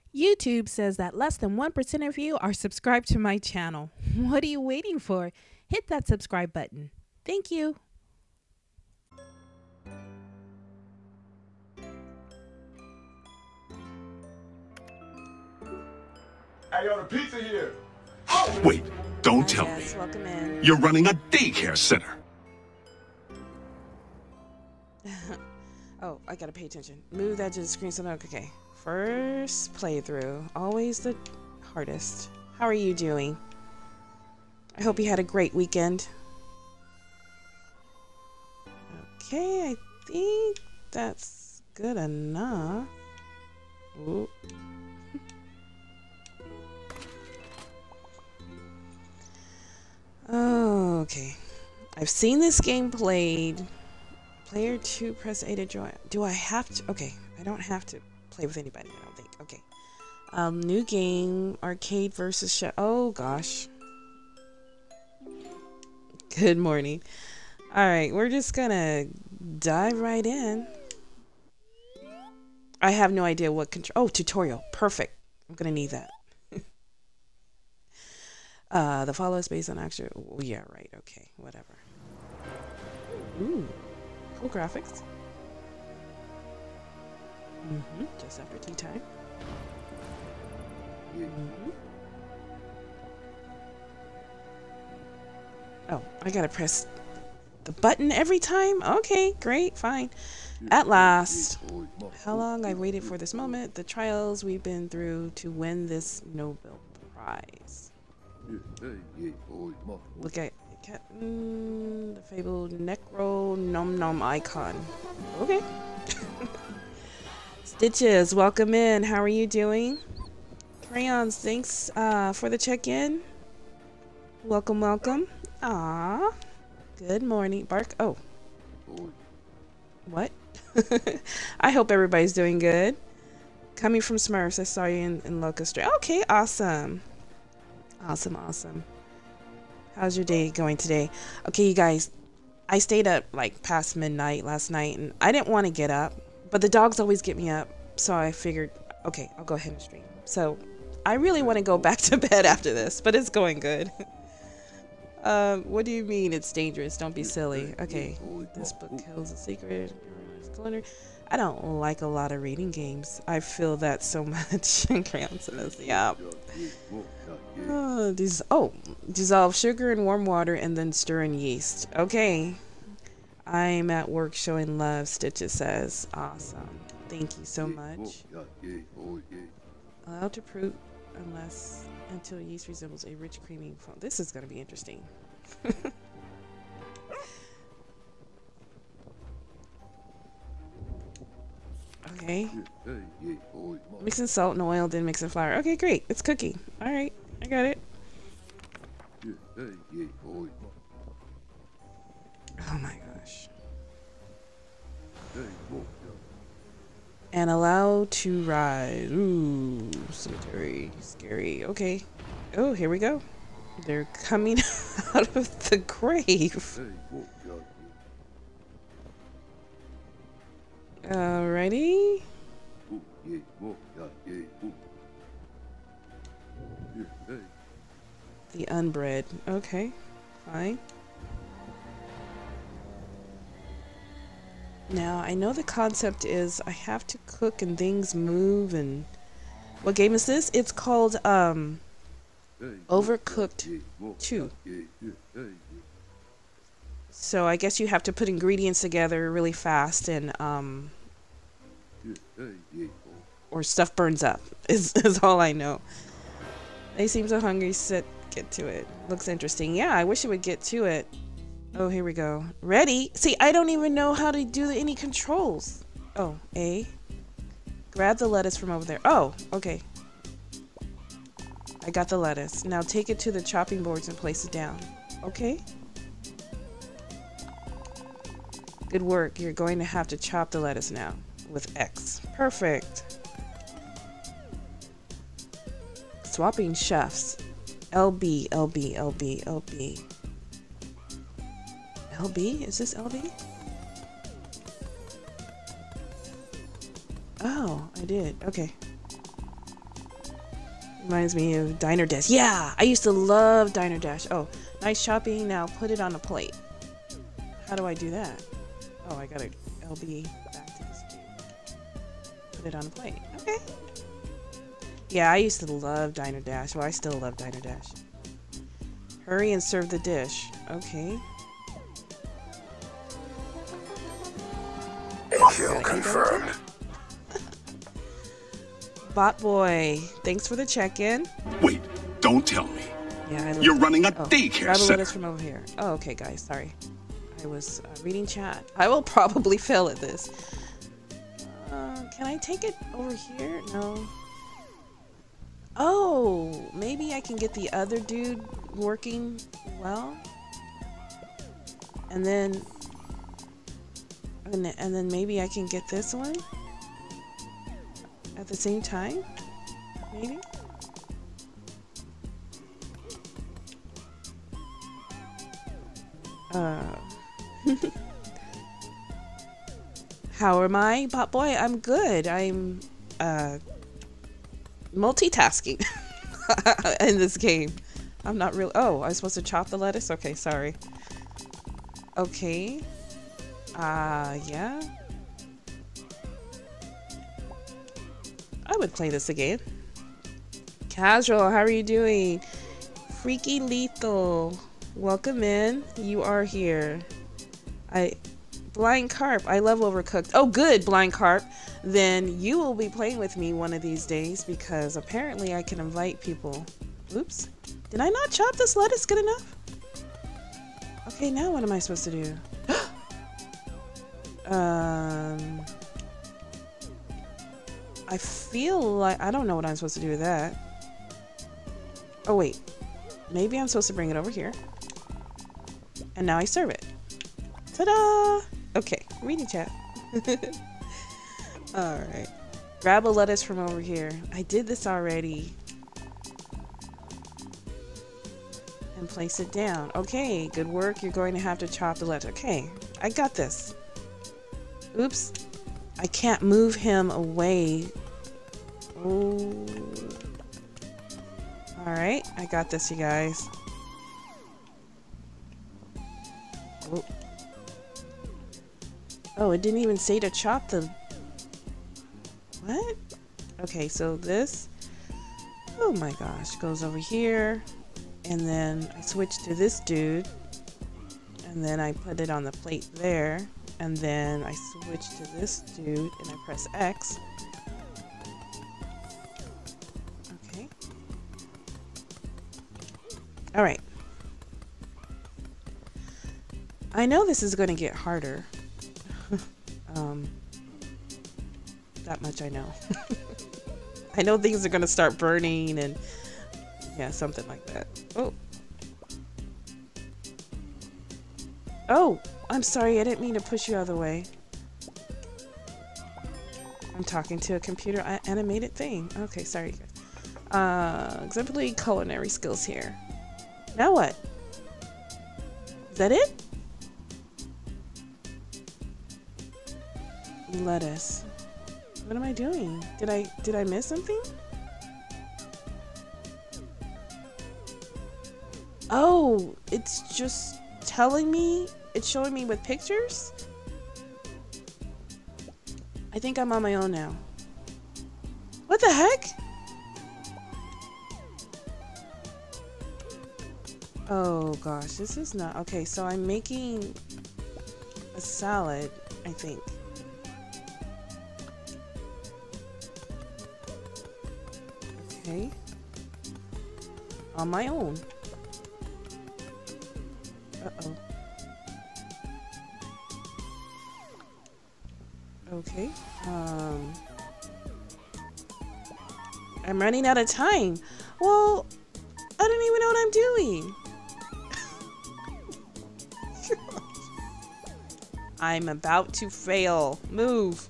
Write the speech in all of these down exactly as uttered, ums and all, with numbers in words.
YouTube says that less than one percent of you are subscribed to my channel. What are you waiting for? Hit that subscribe button. Thank you. I got a pizza here. Wait, don't tell Yes, me. welcome in. You're running a daycare center. Oh, I gotta pay attention. Move that to the screen so no. Okay. First playthrough. Always the hardest. How are you doing? I hope you had a great weekend. Okay, I think that's good enough. Ooh. Oh, okay. I've seen this game played. Player two, press A to join. Do I have to? Okay, I don't have to play with anybody, I don't think. Okay. Um, new game, arcade versus show. Oh, gosh. Good morning. Alright, we're just gonna dive right in. I have no idea what control. Oh, tutorial. Perfect. I'm gonna need that. uh, the follow is based on actual. Oh, yeah, right. Okay, whatever. Ooh. Cool graphics. Mm-hmm. Just after tea time. Mm-hmm. Oh, I gotta press the button every time? Okay, great, fine. At last. How long I've waited for this moment. The trials we've been through to win this Nobel Prize. Look at Mm, the fabled necro nom nom icon. Okay. Stitches, welcome in. How are you doing? Crayons, thanks uh, for the check-in. Welcome, welcome. Ah, good morning. Bark. Oh. What? I hope everybody's doing good. Coming from Smurfs, I saw you in, in Locust. Okay, awesome. Awesome, awesome. How's your day going today? Okay, you guys, I stayed up like past midnight last night and I didn't want to get up, but the dogs always get me up. So I figured, okay, I'll go ahead and stream. So I really want to go back to bed after this, but it's going good. um, what do you mean it's dangerous? Don't be silly. Okay, this book kills a secret. I don't like a lot of reading games. I feel that so much. Crayon says, yeah. Oh, these, oh, dissolve sugar in warm water and then stir in yeast. Okay. I'm at work showing love, Stitches says. Awesome. Thank you so much. Allowed to fruit unless until yeast resembles a rich creamy foam. This is going to be interesting. Okay. Mixing salt and oil, then mixing flour. Okay, great. It's cooking. All right. I got it. Oh my gosh. And allow to rise. Ooh, cemetery. Scary. Okay. Oh, here we go. They're coming out of the grave. Alrighty. The unbred. Okay. Fine. Now, I know the concept is I have to cook and things move and... What game is this? It's called, um... Overcooked two. So I guess you have to put ingredients together really fast and, um... or stuff burns up, is, is all I know. They seem so hungry, sit, get to it. Looks interesting. Yeah, I wish it would get to it. Oh, here we go. Ready? See, I don't even know how to do any controls. Oh, A. Grab the lettuce from over there. Oh, okay. I got the lettuce. Now take it to the chopping boards and place it down. Okay. Good work. You're going to have to chop the lettuce now with X. Perfect. Swapping chefs. L B, L B, L B, L B. L B? Is this L B? Oh, I did. Okay. Reminds me of Diner Dash. Yeah, I used to love Diner Dash. Oh, nice shopping. Now put it on a plate. How do I do that? Oh, I gotta L B back to this dude. Put it on a plate. Okay. Yeah, I used to love Diner Dash. Well, I still love Diner Dash. Hurry and serve the dish. Okay. Kill confirmed. Bot boy, thanks for the check-in. Wait, don't tell me. Yeah, I You're running a oh, daycare grab a center. lettuce from over here. Oh, okay, guys. Sorry, I was uh, reading chat. I will probably fail at this. Uh, can I take it over here? No. Oh, maybe I can get the other dude working well, and then, and then, and then maybe I can get this one at the same time. Maybe. Uh, how am I, bot boy? I'm good. I'm uh, multitasking in this game. I'm not real. Oh, I was supposed to chop the lettuce? Okay, sorry. Okay. Uh, yeah. I would play this again. Casual, how are you doing? Freaky Lethal, welcome in. You are here. I Blind Carp, I love Overcooked. Oh good, Blind Carp. Then you will be playing with me one of these days because apparently I can invite people. Oops. Did I not chop this lettuce good enough? Okay, now what am I supposed to do? um I feel like I don't know what I'm supposed to do with that. Oh wait, maybe I'm supposed to bring it over here. And now I serve it. Ta-da! Okay, reading chat. Alright. Grab a lettuce from over here. I did this already. And place it down. Okay, good work. You're going to have to chop the lettuce. Okay, I got this. Oops. I can't move him away. Oh. Alright, I got this, you guys. Oh. Oh, it didn't even say to chop the... What? Okay, so this... Oh my gosh, goes over here. And then I switch to this dude. And then I put it on the plate there. And then I switch to this dude and I press X. Okay. Alright. I know this is going to get harder. um, that much I know. I know things are going to start burning and yeah, something like that. Oh. Oh, I'm sorry. I didn't mean to push you out of the way. I'm talking to a computer animated thing. Okay, sorry. Uh, exemplary culinary skills here. Now what? Is that it? Lettuce. What am I doing? Did I did I miss something? Oh, it's just telling me, it's showing me with pictures? I think I'm on my own now. What the heck? Oh gosh, this is not, okay, so I'm making a salad, I think. Okay. On my own. Uh-oh. Okay. Um. I'm running out of time. Well, I don't even know what I'm doing. I'm about to fail. Move.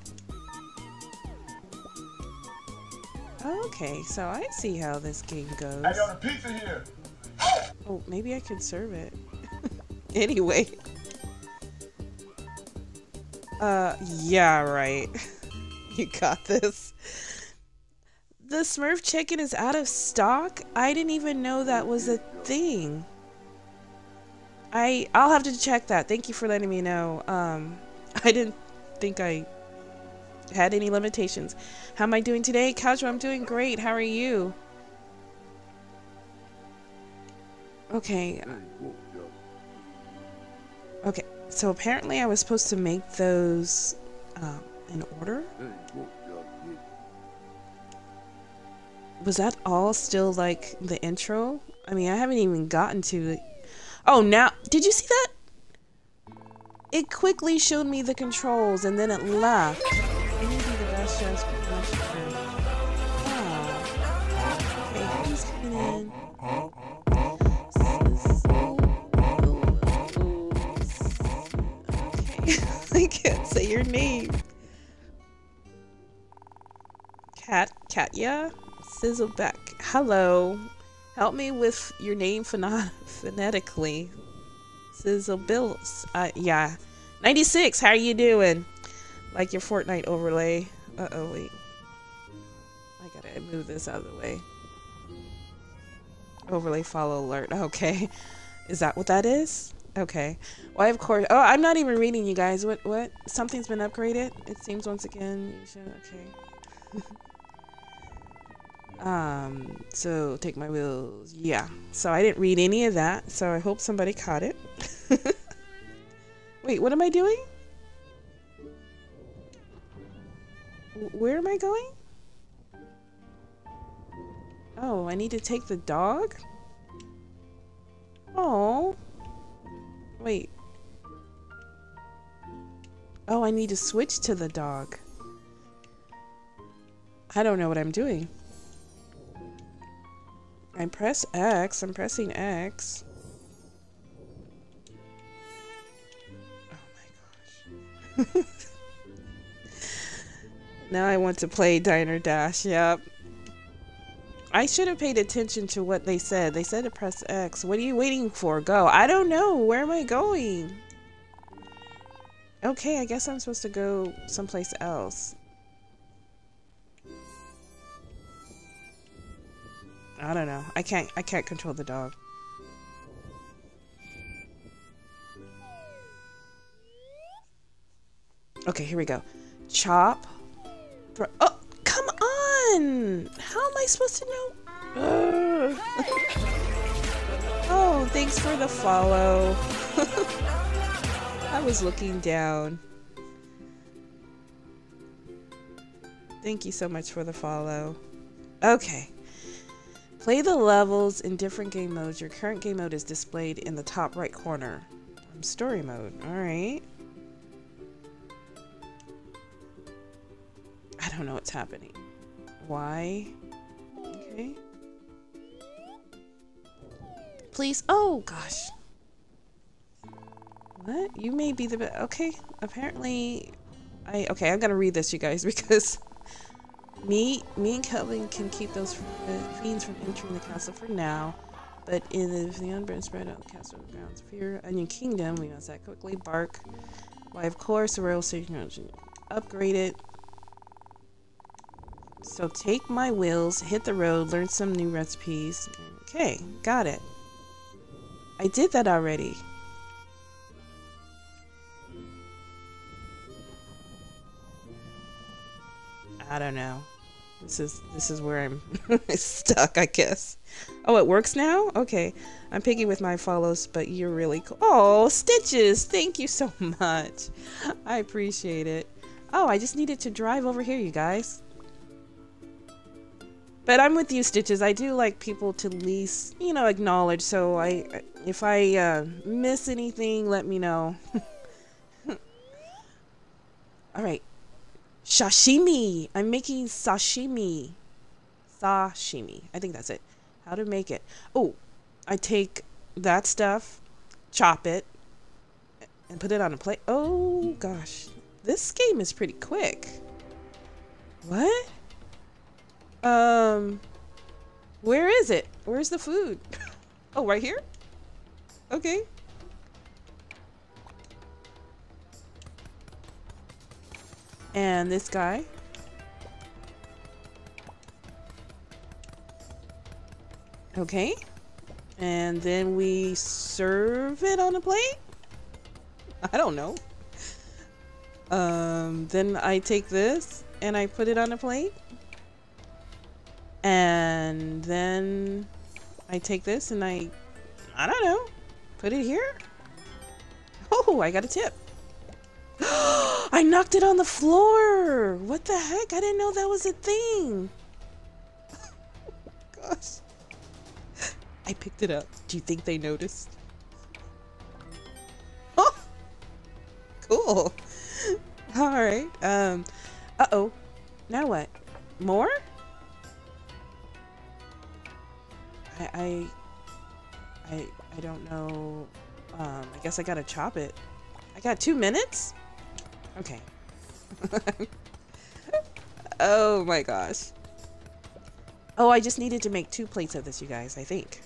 Okay, so I see how this game goes. I got a pizza here. Oh, maybe I could serve it. Anyway. Uh, yeah, right. You got this. The Smurf chicken is out of stock? I didn't even know that was a thing. I, I'll have to check that. Thank you for letting me know. Um, I didn't think I had any limitations. How am I doing today? Casual, I'm doing great. How are you? Okay. Okay, so apparently I was supposed to make those um, in order? Was that all still like the intro? I mean, I haven't even gotten to it. Oh, now, did you see that? It quickly showed me the controls and then it left. Maybe the best chance for promotion. Oh. Okay, who's coming in? Okay, I can't say your name. Kat, Katya, Sizzleback. Hello. Help me with your name phon phonetically. Sizzle Bills. Uh, yeah. ninety-six, how are you doing? Like your Fortnite overlay. Uh-oh, wait. I gotta move this out of the way. Overlay follow alert. Okay. Is that what that is? Okay. Why, of course. Oh, I'm not even reading you guys. What? What? Something's been upgraded? It seems once again. You should. Okay. Um, so take my wheels. Yeah. So I didn't read any of that. So I hope somebody caught it. Wait, what am I doing? Where am I going? Oh, I need to take the dog? Oh. Wait. Oh, I need to switch to the dog. I don't know what I'm doing. I press X. I'm pressing X. Oh my gosh. Now I want to play Diner Dash. Yep. I should have paid attention to what they said. They said to press X. What are you waiting for? Go. I don't know. Where am I going? Okay, I guess I'm supposed to go someplace else. I don't know. I can't I can't control the dog. Okay, here we go. Chop. Bro oh, come on! How am I supposed to know? Uh. Oh, thanks for the follow. I was looking down. Thank you so much for the follow. Okay. Play the levels in different game modes. Your current game mode is displayed in the top right corner. I'm story mode. Alright. I don't know what's happening. Why? Okay. Please. Oh, gosh. What? You may be the best. Okay. Apparently, I. Okay, I'm gonna read this, you guys, because me, me and Kelvin can keep those uh, fiends from entering the castle for now. But in the, if the unburned spread out the castle grounds of fear, Onion Kingdom, we must act quickly. Bark. Why, of course, the rail station upgrade it. So take my wheels, hit the road, learn some new recipes. Okay, got it. I did that already. I don't know. This is this is where I'm stuck, I guess. Oh, it works now? Okay. I'm picky with my follows, but you're really cool. Oh, Stitches! Thank you so much. I appreciate it. Oh, I just needed to drive over here, you guys. But I'm with you, Stitches. I do like people to at least, you know, acknowledge. So I, if I uh, miss anything, let me know. All right. Sashimi. I'm making sashimi. Sashimi. I think that's it. How to make it. Oh, I take that stuff, chop it, and put it on a plate. Oh, gosh. This game is pretty quick. What? Um, where is it? Where's the food? Oh, right here? Okay. And this guy. Okay. And then we serve it on a plate? I don't know. Um, then I take this and I put it on a plate. And then I take this and I, I don't know, put it here. Oh, I got a tip. I knocked it on the floor. What the heck? I didn't know that was a thing. Gosh. I picked it up. Do you think they noticed? Oh, cool. All right. Um. Uh oh. Now what? More? I. I. I. I don't know. Um. I guess I gotta chop it. I got two minutes. Okay. Oh my gosh. Oh, I just needed to make two plates of this, you guys. I think.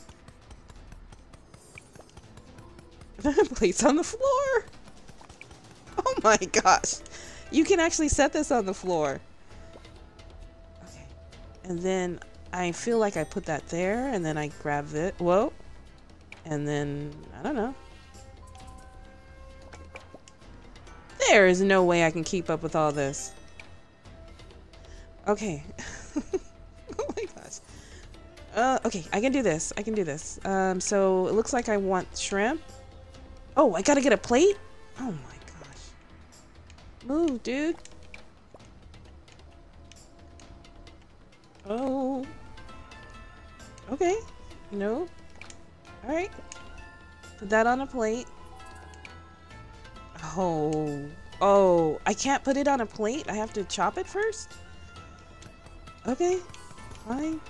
Plates on the floor. Oh my gosh. You can actually set this on the floor. Okay. And then I feel like I put that there and then I grab it. Whoa. And then, I don't know. There is no way I can keep up with all this. Okay. Oh my gosh. Uh, okay, I can do this. I can do this. Um, so it looks like I want shrimp. Oh, I gotta get a plate? Oh my gosh. Move, dude. Oh. Okay. No. Alright. Put that on a plate. Oh. Oh. I can't put it on a plate? I have to chop it first? Okay. Fine.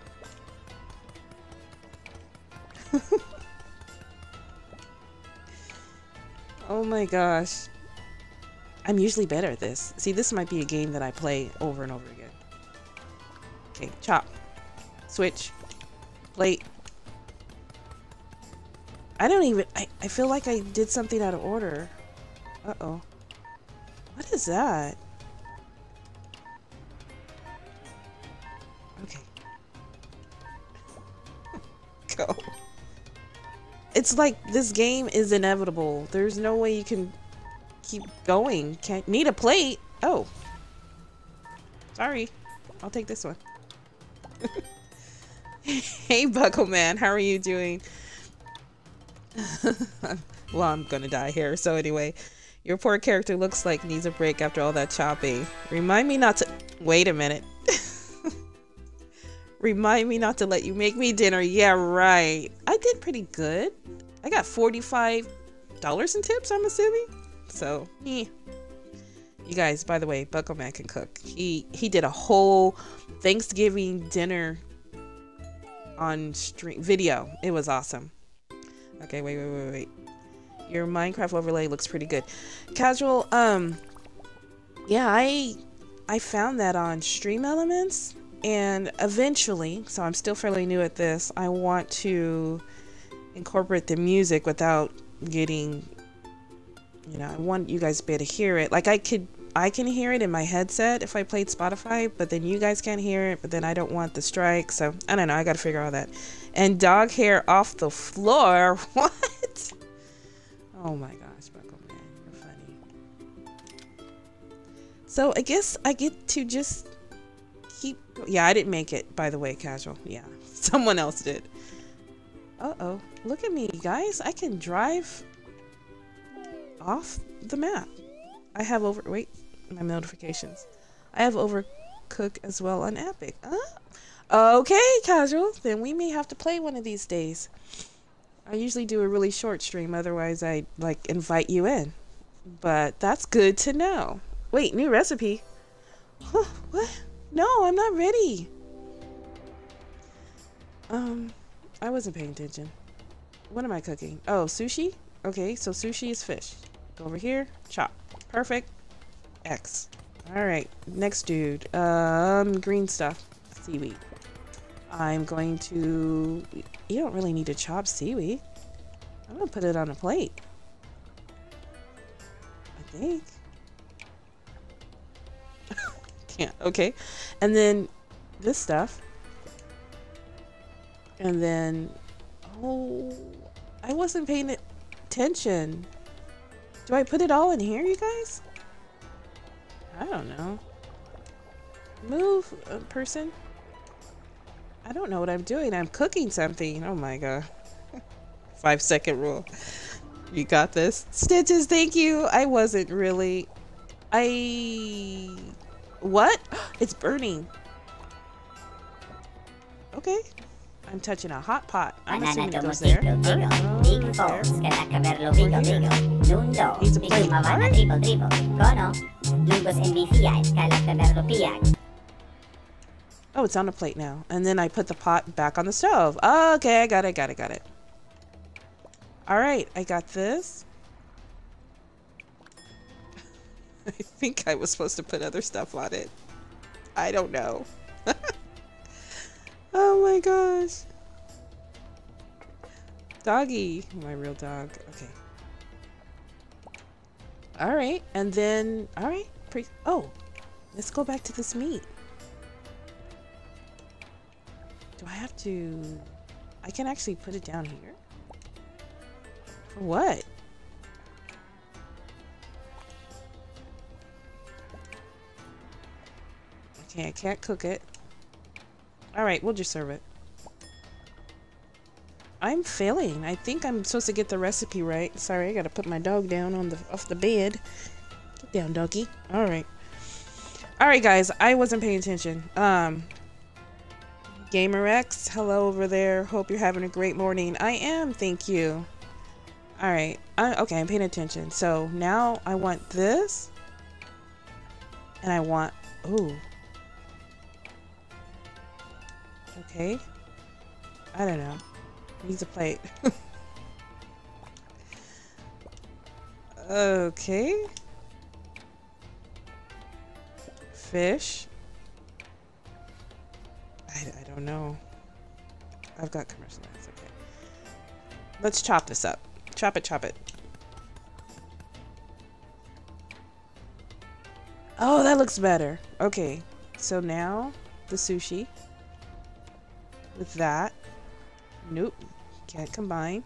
Oh my gosh. I'm usually better at this. See, this might be a game that I play over and over again. Okay, chop. Switch. Plate. I don't even... I, I feel like I did something out of order. Uh-oh. What is that? Okay. Go. It's like this game is inevitable. There's no way you can keep going. Can't need a plate. Oh. Sorry. I'll take this one. Hey, Buckle Man. How are you doing? Well, I'm gonna die here. So anyway, your poor character looks like needs a break after all that chopping. Remind me not to... Wait a minute. Remind me not to let you make me dinner. Yeah, right. I did pretty good. I got forty-five dollars in tips, I'm assuming. So, eh. You guys, by the way, Buckle Man can cook. He he did a whole Thanksgiving dinner on stream video. It was awesome. Okay, wait, wait, wait, wait. Your Minecraft overlay looks pretty good. Casual, um, yeah, I I found that on Stream Elements. And eventually, so I'm still fairly new at this, I want to incorporate the music without getting, you know, I want you guys to be able to hear it. Like I could, I can hear it in my headset if I played Spotify, but then you guys can't hear it, but then I don't want the strike. So I don't know, I got to figure out that. And dog hair off the floor. What? Oh my gosh, Buckle Man, you're funny. So I guess I get to just keep... Yeah, I didn't make it, by the way, Casual. Yeah, someone else did. Uh-oh. Look at me, guys. I can drive off the map. I have over... Wait, my notifications. I have Overcooked as well on Epic. Uh, okay, Casual. Then we may have to play one of these days. I usually do a really short stream. Otherwise, I, like, invite you in. But that's good to know. Wait, new recipe? Huh, what? No, I'm not ready. Um, I wasn't paying attention. What am I cooking? Oh, sushi? Okay, so sushi is fish. Go over here, chop. Perfect. X. Alright, next dude. Um, green stuff. Seaweed. I'm going to... You don't really need to chop seaweed. I'm gonna put it on a plate. I think. Can't. Okay. And then this stuff And then, oh, I wasn't paying attention. Do I put it all in here, you guys? I don't know. Move, uh, person. I don't know what I'm doing. I'm cooking something. Oh my god. Five second rule. You got this. Stitches, thank you. I wasn't really. I. What? It's burning. Okay. I'm touching a hot pot. I'm assuming it goes there. Oh, there. Needs a plate. Alright. Oh, it's on a plate now. And then I put the pot back on the stove. Okay, I got it, got it, got it. Alright, I got this. I think I was supposed to put other stuff on it. I don't know. Oh my gosh. Doggy. My real dog. Okay. Alright, and then... Alright. Pre oh, let's go back to this meat. Do I have to... I can actually put it down here? For what? Okay, I can't cook it. Alright, we'll just serve it. I'm failing. I think I'm supposed to get the recipe right. Sorry, I gotta put my dog down on the off the bed. Get down, doggy. Alright. Alright, guys. I wasn't paying attention. Um... GamerX, hello over there. Hope you're having a great morning. I am, thank you. Alright, okay, I'm paying attention. So now I want this. And I want, ooh. Okay. I don't know. Needs a plate. Okay. Fish. I, I don't know. I've got commercial ads, okay. Let's chop this up. Chop it, chop it. Oh, that looks better. Okay, so now the sushi with that. Nope, can't combine.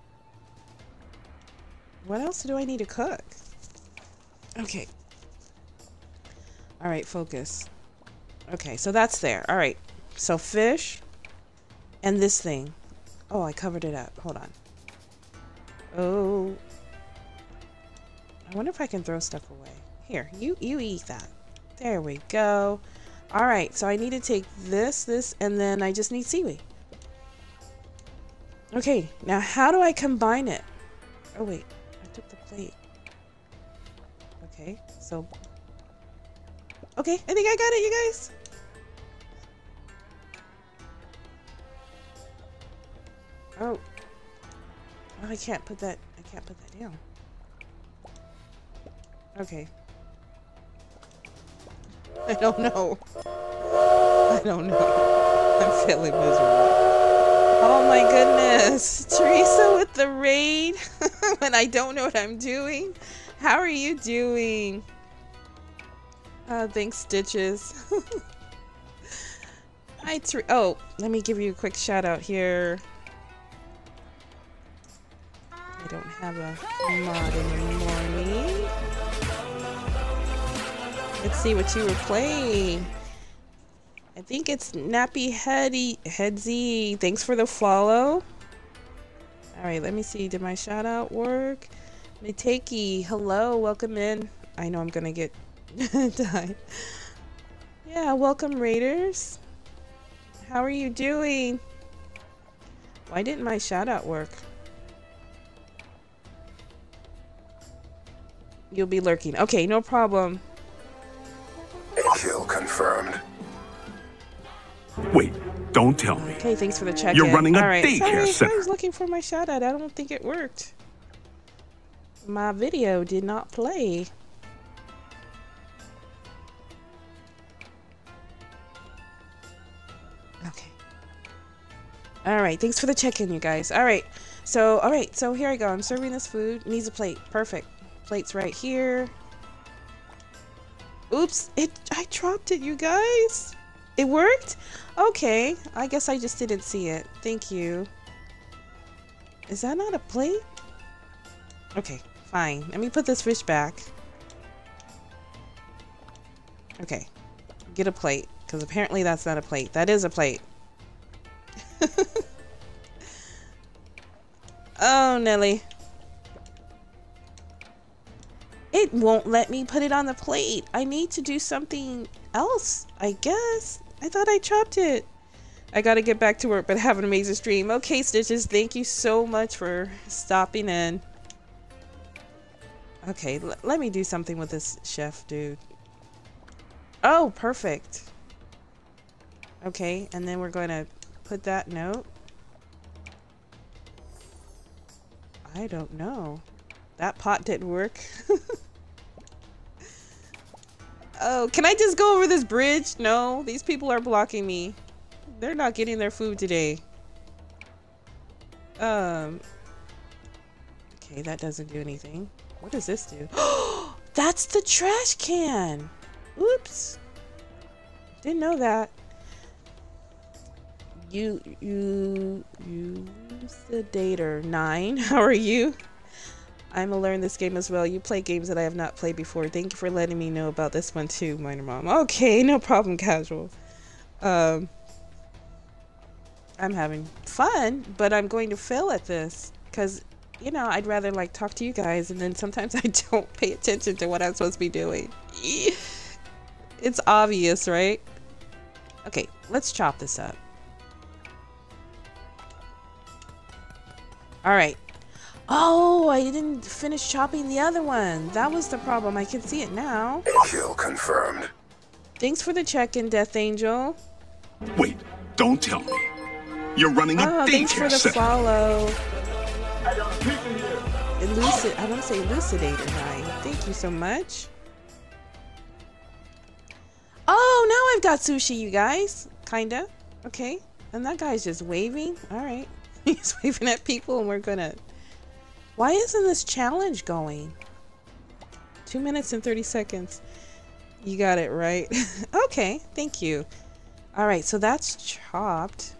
What else do I need to cook? Okay. All right, focus. Okay, so that's there. All right, so fish and this thing. Oh, I covered it up. Hold on. Oh. I wonder if I can throw stuff away. Here, you, you eat that. There we go. All right, so I need to take this, this, and then I just need seaweed. Okay, now how do I combine it? Oh, wait. I took the plate. Okay, so... Okay, I think I got it, you guys. Oh. Oh, I can't put that, I can't put that down. Okay. I don't know. I don't know. I'm feeling miserable. Oh my goodness. Teresa with the raid when I don't know what I'm doing. How are you doing? Uh, thanks, Stitches. Hi, Ter- Oh, let me give you a quick shout out here. I don't have a mod anymore. Let's see what you were playing. I think it's Nappy Heady Headsy. Thanks for the follow. Alright, let me see. Did my shout out work? Miteki, hello, welcome in. I know I'm gonna get died. Yeah, welcome Raiders. How are you doing? Why didn't my shout out work? You'll be lurking. Okay, no problem. Kill confirmed. Wait, don't tell me. Okay, thanks for the check-in. You're running a All right. daycare Sorry, center. I was looking for my shout out. I don't think it worked. My video did not play. Okay. All right, thanks for the check-in, you guys. All right, so all right, so here I go. I'm serving this food. Needs a plate. Perfect. Plate's right here. Oops! It. I dropped it, you guys. It worked? Okay. I guess I just didn't see it. Thank you. Is that not a plate? Okay, fine. Let me put this fish back. Okay. Get a plate. Because apparently that's not a plate. That is a plate. Oh, Nelly. It won't let me put it on the plate. I need to do something else, I guess. I thought I chopped it. I gotta get back to work, but have an amazing stream. Okay, Stitches, thank you so much for stopping in. Okay, l let me do something with this chef dude. Oh, perfect. Okay, and then we're gonna put that note. I don't know. That pot didn't work. Oh, can I just go over this bridge? No, these people are blocking me. They're not getting their food today. Um. Okay, that doesn't do anything. What does this do? That's the trash can! Oops. Didn't know that. You, you, you, the dater nine. How are you? I'm gonna learn this game as well. You play games that I have not played before. Thank you for letting me know about this one too, Minermom. Okay, no problem, casual. Um, I'm having fun, but I'm going to fail at this because, you know, I'd rather like talk to you guys, and then sometimes I don't pay attention to what I'm supposed to be doing. It's obvious, right? Okay, let's chop this up. All right. Oh, I didn't finish chopping the other one. That was the problem. I can see it now. Kill confirmed. Thanks for the check-in, Death Angel. Wait, don't tell me. You're running a Oh, thanks for daycare the center. follow. I got a pizza here. Elucid, I want to say Elucidator nine. Thank you so much. Oh, now I've got sushi, you guys. Kinda. Okay. And that guy's just waving. All right. He's waving at people, and we're gonna... Why isn't this challenge going? Two minutes and thirty seconds. You got it right. Okay, thank you. All right, so that's chopped.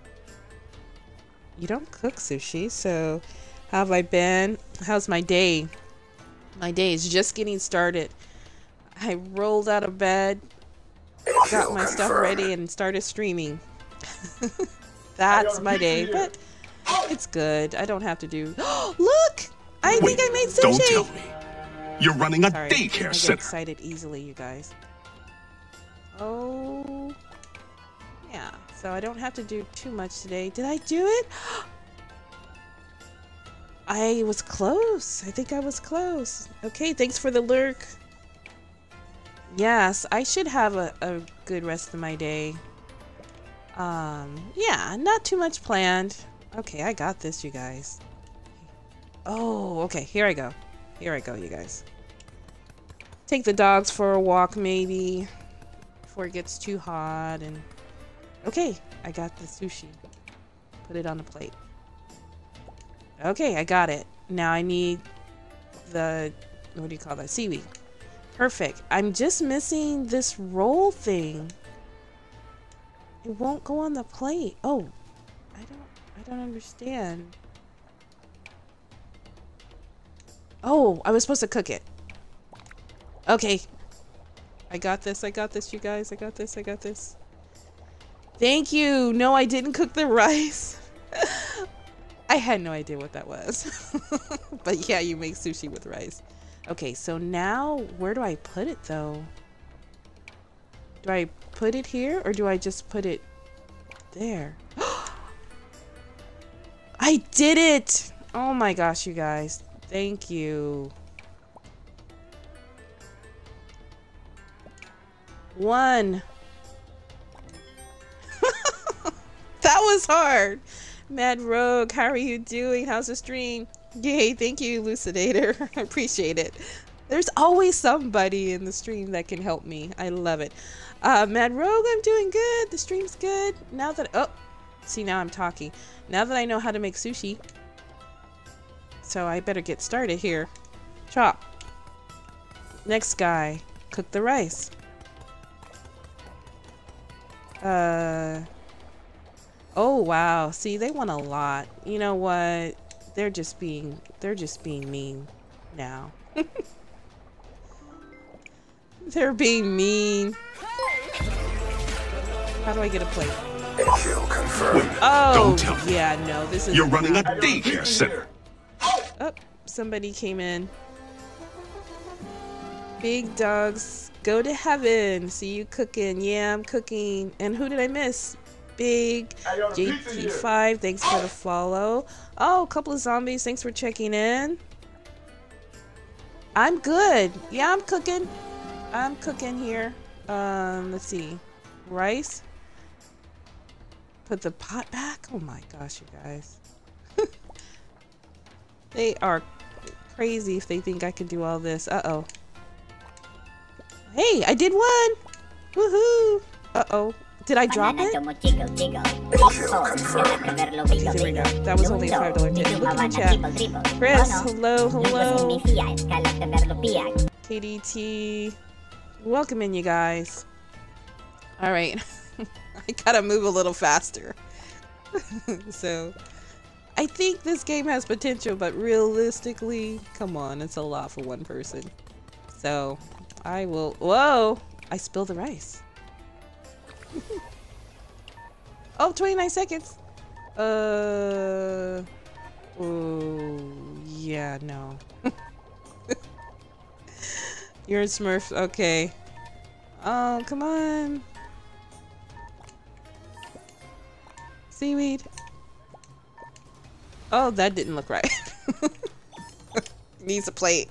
You don't cook sushi, so how have I been? How's my day? My day is just getting started. I rolled out of bed, got my stuff ready, and started streaming. That's my day, but it's good. I don't have to do... Look! I Wait, think I made sushi! don't tell me. You're running a Sorry, daycare I get center. excited easily, you guys. Oh... Yeah, so I don't have to do too much today. Did I do it? I was close. I think I was close. Okay, thanks for the lurk. Yes, I should have a, a good rest of my day. Um, yeah, not too much planned. Okay, I got this, you guys. Oh, okay, here I go. Here I go, you guys. Take the dogs for a walk, maybe, before it gets too hot. And okay, I got the sushi. Put it on the plate. Okay, I got it. Now I need the, what do you call that? Seaweed. Perfect. I'm just missing this roll thing. It won't go on the plate. Oh, I don't, I don't understand. Oh, I was supposed to cook it. Okay. I got this, I got this, you guys. I got this, I got this. Thank you. No, I didn't cook the rice. I had no idea what that was. But yeah, you make sushi with rice. Okay, so now where do I put it though? Do I put it here or do I just put it there? I did it! Oh my gosh, you guys. Thank you. One. That was hard. Mad Rogue, how are you doing? How's the stream? Yay, thank you, Elucidator. I appreciate it. There's always somebody in the stream that can help me. I love it. Uh, Mad Rogue, I'm doing good. The stream's good. Now that... Oh, see, now I'm talking. Now that I know how to make sushi. So I better get started here. Chop. Next guy. Cook the rice. Uh. Oh wow. See, they want a lot. You know what? They're just being. They're just being mean now. They're being mean. How do I get a plate? Kill confirmed. Oh, Don't tell me. yeah, no, this is. You're running a daycare center. Oh, somebody came in. Big dogs, go to heaven. See you cooking. Yeah, I'm cooking. And who did I miss? Big J P five, thanks for the follow. Oh, a couple of zombies, thanks for checking in. I'm good. Yeah, I'm cooking. I'm cooking here. Um, let's see. Rice. Put the pot back. Oh my gosh, you guys. They are crazy if they think I can do all this. Uh-oh. Hey, I did one! Woohoo! Uh-oh. Did I drop it? Okay, there we go. That was only a five dollar tip. Look at the chat. Chris, hello, hello. K D T. Welcome in, you guys. Alright. I gotta move a little faster. So, I think this game has potential, but realistically, come on, it's a lot for one person. So, I will. Whoa! I spilled the rice. Oh, twenty-nine seconds. Uh. Oh, yeah, no. You're a Smurf. Okay. Oh, come on. Seaweed. Oh, that didn't look right. Needs a plate.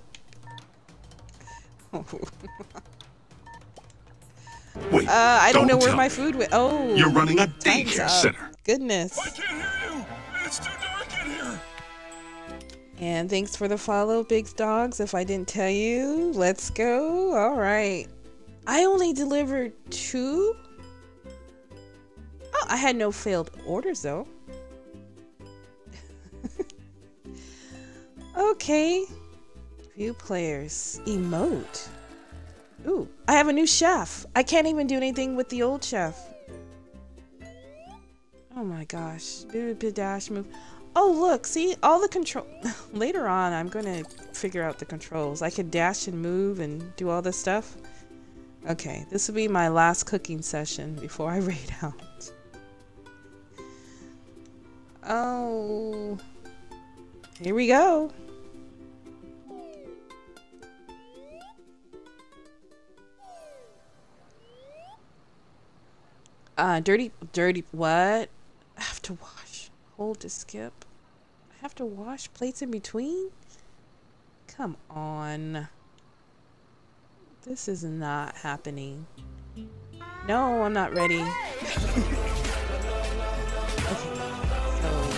Wait, uh, I don't, don't know where tell my me. food went. Oh, You're running a time's daycare up. center. Goodness. I can't hear you. It's too dark in here. And thanks for the follow, Big Dogs. If I didn't tell you, let's go. All right. I only delivered two. Oh, I had no failed orders though. Okay. View players. Emote. Ooh, I have a new chef. I can't even do anything with the old chef. Oh my gosh. Dash move. Oh look, see all the control. Later on, I'm gonna figure out the controls. I can dash and move and do all this stuff. Okay, this will be my last cooking session before I raid out. Oh, here we go. Uh, dirty, dirty, what? I have to wash. Hold to skip. I have to wash plates in between? Come on. This is not happening. No, I'm not ready. Okay, so.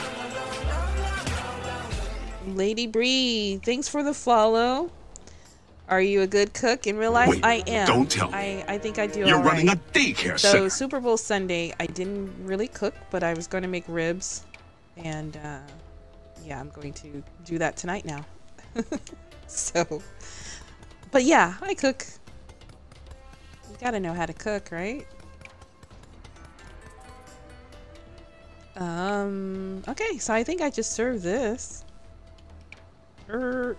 Lady Bree, thanks for the follow. Are you a good cook in real life? Wait, I am. don't tell me. I, I think I do. You're all running right. a daycare So center. Super Bowl Sunday, I didn't really cook, but I was going to make ribs, and uh, yeah, I'm going to do that tonight now. So, but yeah, I cook. You gotta know how to cook, right? Um. Okay, so I think I just served this. Er.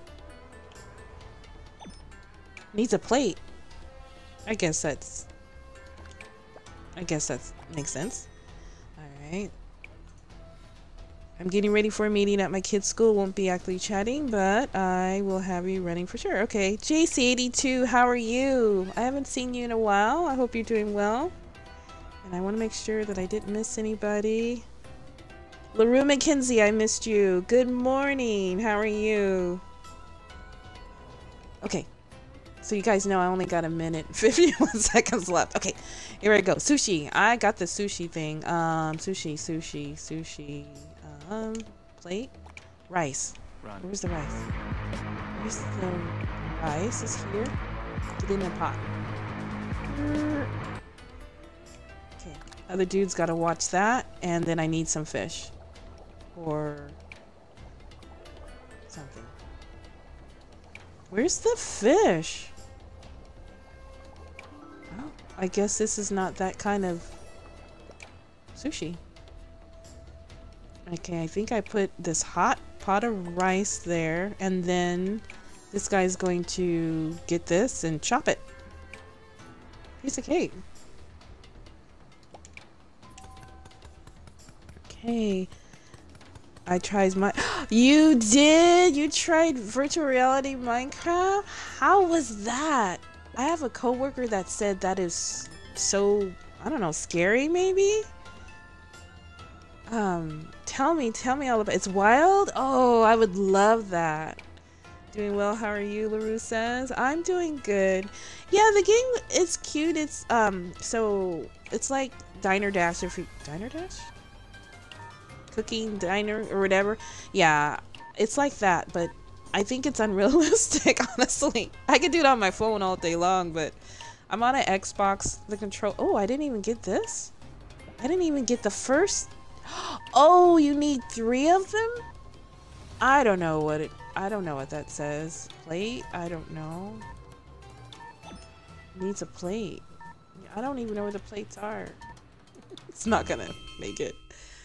Needs a plate. I guess that's. I guess that makes sense. Alright. I'm getting ready for a meeting at my kid's school. Won't be actually chatting, but I will have you running for sure. Okay. J C eighty-two, how are you? I haven't seen you in a while. I hope you're doing well. And I want to make sure that I didn't miss anybody. LaRue McKenzie, I missed you. Good morning. How are you? Okay. So you guys know I only got a minute and fifty-one seconds left. Okay, here I go. Sushi. I got the sushi thing. Um, sushi, sushi, sushi. Um, plate. Rice. Run. Where's the rice? Where's the rice? Is here. Get in the pot. Okay. Other dude's got to watch that, and then I need some fish, or something. Where's the fish? Oh, I guess this is not that kind of sushi. Okay, I think I put this hot pot of rice there, and then this guy's going to get this and chop it. Piece of cake. Okay. I tried my... You did? You tried virtual reality Minecraft? How was that? I have a coworker that said that is so, I don't know, scary maybe? Um, tell me, tell me all about it. It's wild? Oh, I would love that. Doing well, how are you, LaRue says? I'm doing good. Yeah, the game is cute. It's, um, so, it's like Diner Dash, if you, Diner Dash? Cooking Diner or whatever. Yeah, it's like that, but I think it's unrealistic, honestly. I could do it on my phone all day long, but I'm on an Xbox. The control... Oh, I didn't even get this? I didn't even get the first... Oh, you need three of them? I don't know what it... I don't know what that says. Plate? I don't know. Needs a plate. I don't even know where the plates are. It's not gonna make it.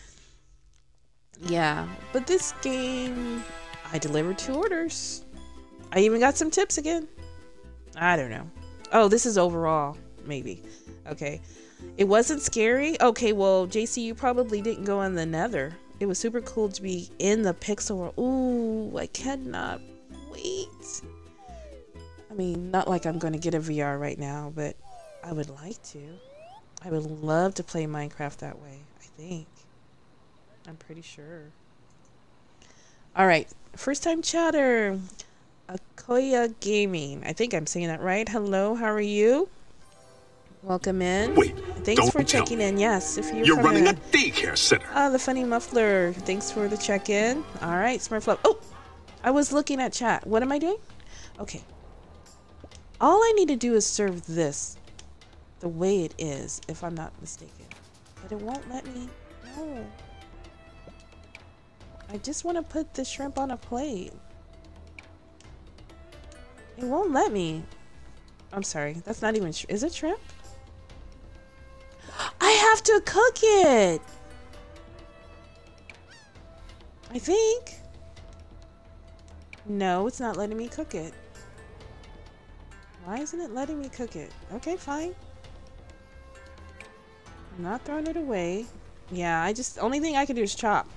Yeah, but this game... I delivered two orders. I even got some tips again. I don't know. Oh, this is overall, maybe. Okay. It wasn't scary? Okay, well, J C, you probably didn't go in the nether. It was super cool to be in the pixel world. Ooh, I cannot wait. I mean, not like I'm going to get a V R right now, but I would like to. I would love to play Minecraft that way, I think. I'm pretty sure. Alright, first time chatter. Akoya Gaming. I think I'm saying that right. Hello, how are you? Welcome in. Wait, thanks don't for tell checking me. in. Yes, if you're, You're from running a, a daycare center. Ah, the funny muffler. Thanks for the check-in. Alright, Smurflop. Oh! I was looking at chat. What am I doing? Okay. All I need to do is serve this the way it is, if I'm not mistaken. But it won't let me. No. I just want to put the shrimp on a plate. It won't let me. I'm sorry. That's not even... Sh is it shrimp? I have to cook it! I think. No, it's not letting me cook it. Why isn't it letting me cook it? Okay, fine. I'm not throwing it away. Yeah, I just... Only thing I can do is chop.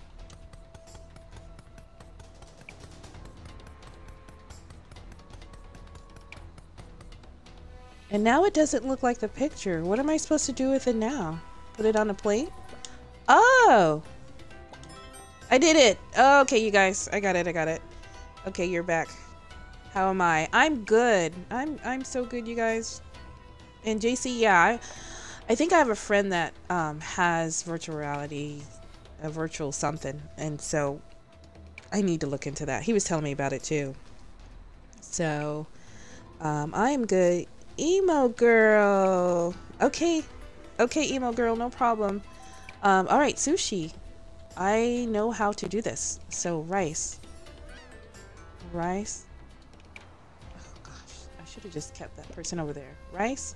And now it doesn't look like the picture. What am I supposed to do with it now? Put it on a plate? Oh! I did it! Oh, okay, you guys. I got it, I got it. Okay, you're back. How am I? I'm good. I'm I'm so good, you guys. And J C, yeah, I, I think I have a friend that um, has virtual reality, a virtual something. And so I need to look into that. He was telling me about it too. So um, I am good. Emo girl. Okay. Okay, emo girl, no problem. Um, alright, sushi. I know how to do this. So, rice. Rice. Oh gosh, I should have just kept that person over there. Rice.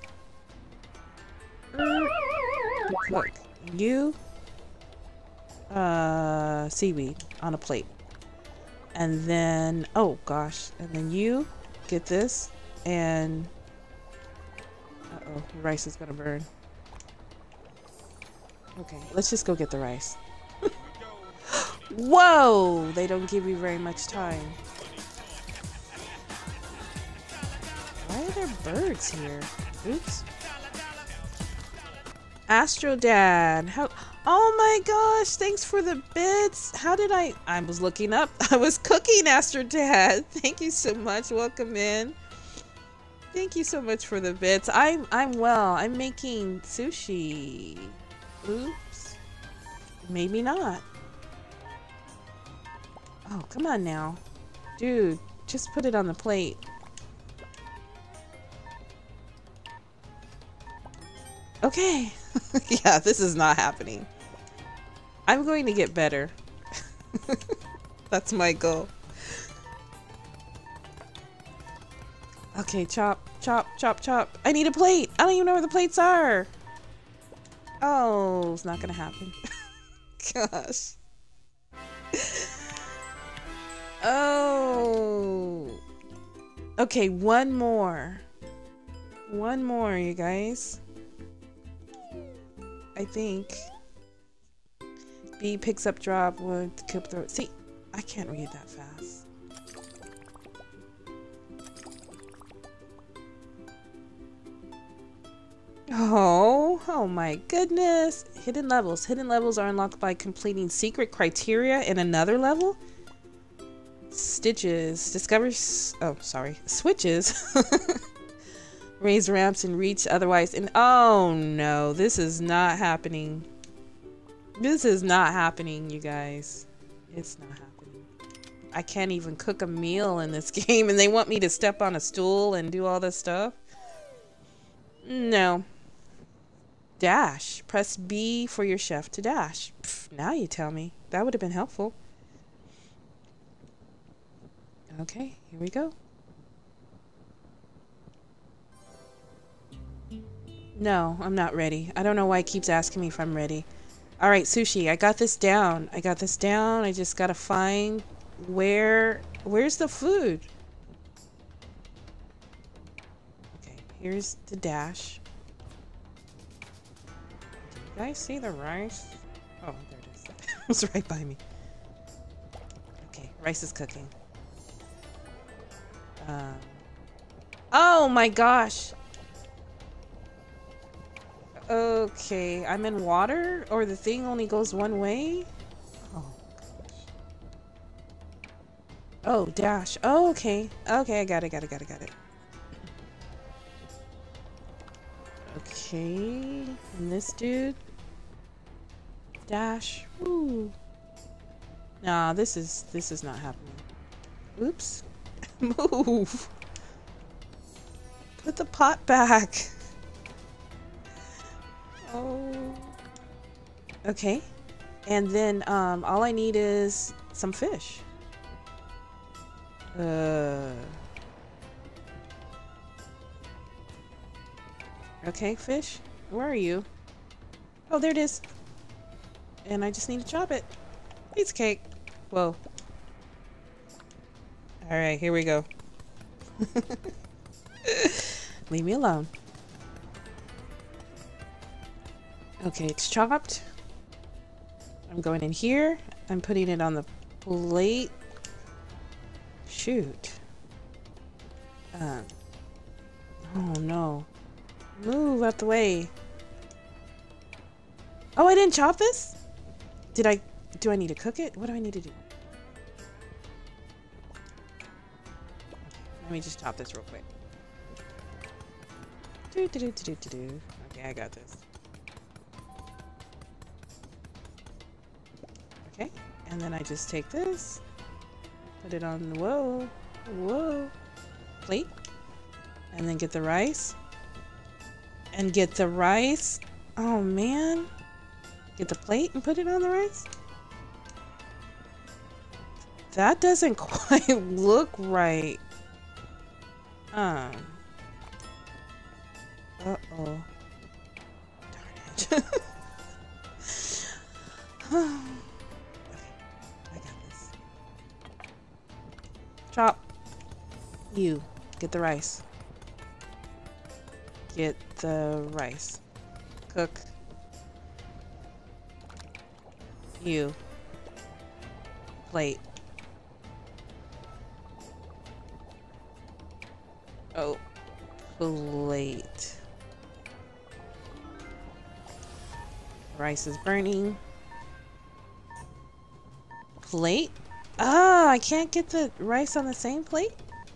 Look, you. Uh, seaweed on a plate. And then, oh gosh, and then you get this and... Uh-oh, the rice is gonna burn. Okay, let's just go get the rice. Whoa! They don't give you very much time. Why are there birds here? Oops. Astro Dad, how... Oh my gosh, thanks for the bits. How did I... I was looking up. I was cooking, Astro Dad. Thank you so much. Welcome in. Thank you so much for the bits. I'm I'm well. I'm making sushi. Oops. Maybe not. Oh, come on now. Dude, just put it on the plate. Okay. Yeah, this is not happening. I'm going to get better. That's my goal. Okay, chop, chop, chop, chop. I need a plate. I don't even know where the plates are. Oh, it's not gonna happen. Gosh. Oh. Okay, one more. One more, you guys. I think. B picks up drop with keep the. See, I can't read that fast. Oh, oh my goodness. Hidden levels. Hidden levels are unlocked by completing secret criteria in another level. Stitches. Discovers. Oh, sorry. Switches. Raise ramps and reach otherwise. And oh no, this is not happening. This is not happening, you guys. It's not happening. I can't even cook a meal in this game and they want me to step on a stool and do all this stuff. No. Dash. Press B for your chef to dash. Pff, now you tell me. That would have been helpful. Okay, here we go. No, I'm not ready. I don't know why it keeps asking me if I'm ready. Alright, sushi, I got this down. I got this down. I just gotta find where... Where's the food? Okay, here's the dash. Did I see the rice? Oh, there it is. It was right by me. Okay, rice is cooking. Um, oh my gosh! Okay, I'm in water? Or the thing only goes one way? Oh gosh. Oh, dash. Oh, okay. Okay, I got it, got it, got it, got it. Okay, and this dude. Dash. Woo. Nah, this is this is not happening. Oops. Move. Put the pot back. Oh. Okay. And then um all I need is some fish. Uh Okay, fish. Where are you? Oh, there it is. And I just need to chop it. Piece of cake. Whoa. Alright, here we go. Leave me alone. Okay, it's chopped. I'm going in here. I'm putting it on the plate. Shoot. Um. Oh no. Move out the way. Oh, I didn't chop this? Did I? Do I need to cook it? What do I need to do? Let me just chop this real quick. Do, do, do, do, do, do. Okay, I got this. Okay, and then I just take this, put it on the whoa, whoa, plate, and then get the rice, and get the rice. Oh man, get the plate and put it on the rice. That doesn't quite look right. Um. Uh oh. Darn it. Okay, I got this. Chop. You get the rice. Get the rice. Cook. You. Plate. Oh, plate. Rice is burning. Plate? Ah, I can't get the rice on the same plate?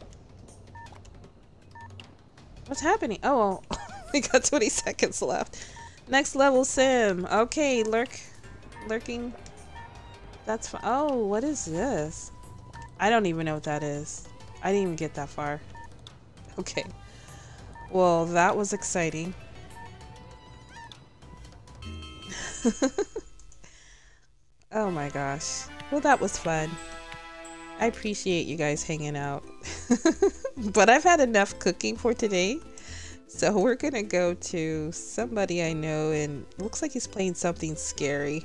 What's happening? Oh, we got twenty seconds left. Next level sim. Okay, lurk. Lurking. That's fine. Oh, what is this? I don't even know what that is. I didn't even get that far. Okay. Well, that was exciting. Oh my gosh. Well, that was fun. I appreciate you guys hanging out. But I've had enough cooking for today. So we're gonna go to somebody I know, and looks like he's playing something scary.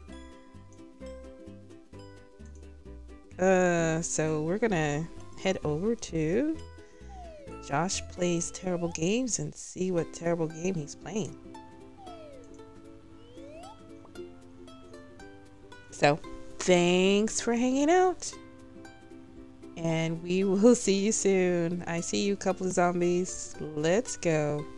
Uh, so we're gonna head over to Josh Plays Terrible Games and see what terrible game he's playing. So, thanks for hanging out. And we will see you soon. I see you, couple of zombies. Let's go.